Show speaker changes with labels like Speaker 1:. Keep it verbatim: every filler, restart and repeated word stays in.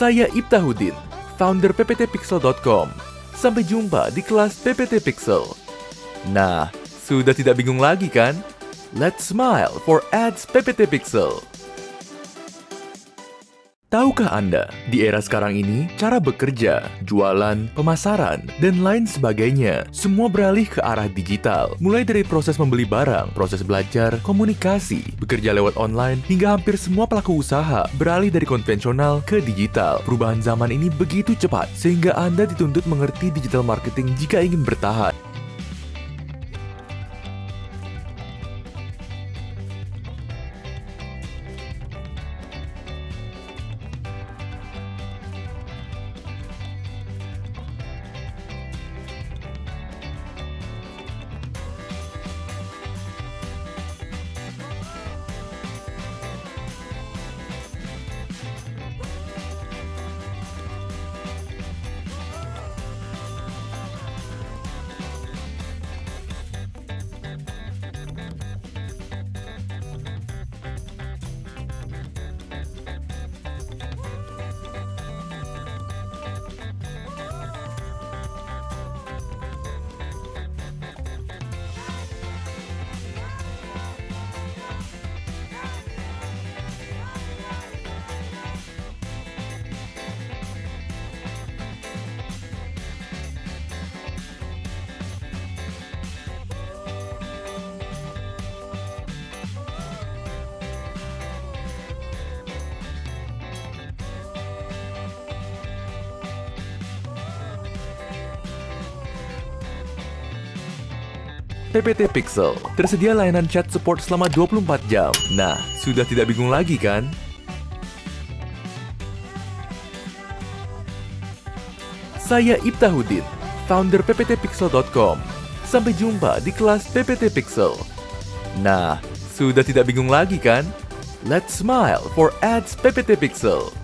Speaker 1: Saya Ibtahuddin, founder P P T Pixel dot com. Sampai jumpa di kelas P P T Pixel. Nah, sudah tidak bingung lagi kan? Let's smile for ads P P T Pixel. Tahukah Anda, di era sekarang ini, cara bekerja, jualan, pemasaran, dan lain sebagainya, semua beralih ke arah digital. Mulai dari proses membeli barang, proses belajar, komunikasi, bekerja lewat online, hingga hampir semua pelaku usaha beralih dari konvensional ke digital. Perubahan zaman ini begitu cepat, sehingga Anda dituntut mengerti digital marketing jika ingin bertahan. P P T Pixel, tersedia layanan chat support selama dua puluh empat jam. Nah, sudah tidak bingung lagi kan? Saya Ibtahuddin, founder P P T Pixel dot com. Sampai jumpa di kelas P P T Pixel. Nah, sudah tidak bingung lagi kan? Let's smile for ads P P T Pixel.